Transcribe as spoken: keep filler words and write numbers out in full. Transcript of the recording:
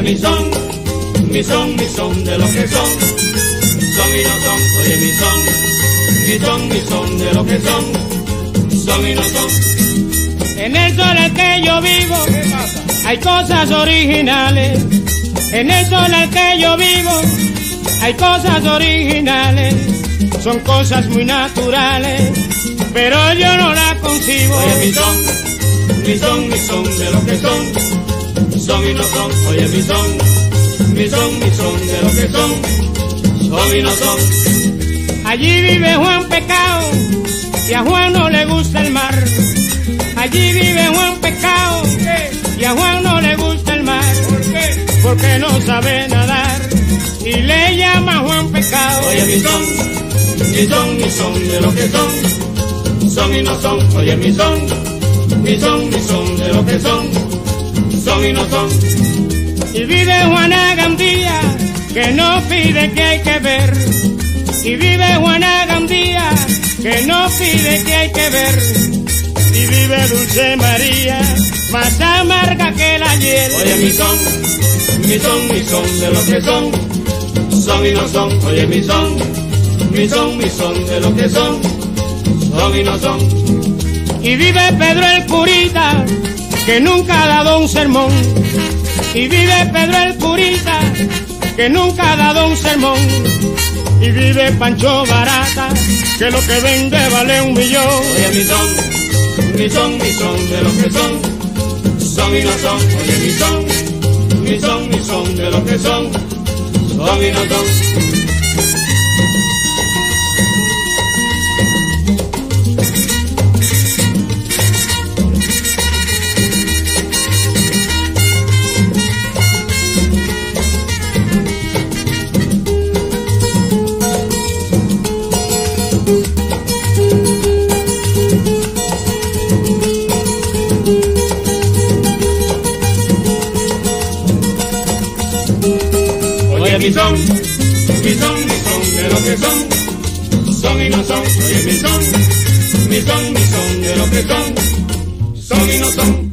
mi son, mi son, mi son de lo que son, son y no son, oye mi son, mi son, mi son de lo que son, son y no son. En el sol en que yo vivo hay cosas originales, en el sol en que yo vivo hay cosas originales, son cosas muy naturales, pero yo no las concibo. Oye mi son, mi son, mi son de lo que son, son y no son, oye mi son, mi son, mi son de lo que son, son y no son. Allí vive Juan Pecado y a Juan no le gusta el mar. Allí vive Juan Pecado y a Juan no le gusta el mar. ¿Por qué? Porque no sabe nadar y le llama Juan Pecado. Oye mi son, mi son, mi son de lo que son, son y no son, oye mi son, mi son, mi son de lo que son, son y no son. Y vive Juana Gandía que no pide que hay que ver. Y vive Juana Gandía que no pide que hay que ver. Y vive Dulce María más amarga que la hiel. Oye mi son, mi son, mi son de lo que son, son y no son, oye mi son, mi son, mi son de lo que son, son y no son. Y vive Pedro el Curita que nunca ha dado un sermón. Y vive Pedro el Curita que nunca ha dado un sermón. Y vive Pancho Barata que lo que vende vale un millón. Oye mi son, mi son, mi son de lo que son, son y no son, oye mi son, mi son, mi son de lo que son, son y no son. Oye mi son, mi son, mi son de lo que son, son y no son, oye mi son, mi son, mi son de lo que son, son y no son.